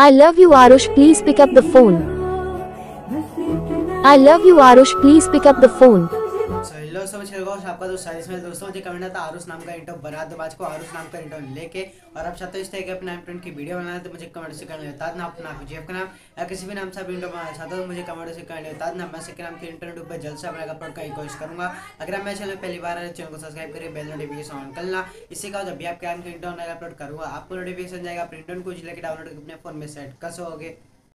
I love you Arush, please pick up the phone. I love you Arush, please pick up the phone. Hello सब आपका दोस्त साजिश में दोस्तों मुझे कमेंट आता आरुष नाम का इंटो बना दो आज को आरुष नाम का इंटो लेके और आप चाहते हो इस तरह के अपने फ्रेंड की वीडियो बनाना तो मुझे कमेंट से करना बता देना अपना जीएफ का नाम या किसी भी नाम से आप इंटो बनाना चाहते हो मुझे कमेंट से करना बता देना। मैं सेकंड नाम के इंटरनेट पर जल्द से अपना अपलोड करने की कोशिश करूंगा। अगर आप मेरे चैनल पहली बार है चैनल को सब्सक्राइब करिए, बेल नोटिफिकेशन ऑन करना। इससे क्या जब भी आपके नाम के इंटरनेट अपलोड करूंगा आपको नोटिफिकेशन जाएगा, प्रिंट को जिले के डाउनलोड अपने फोन में सेट कर सकोगे।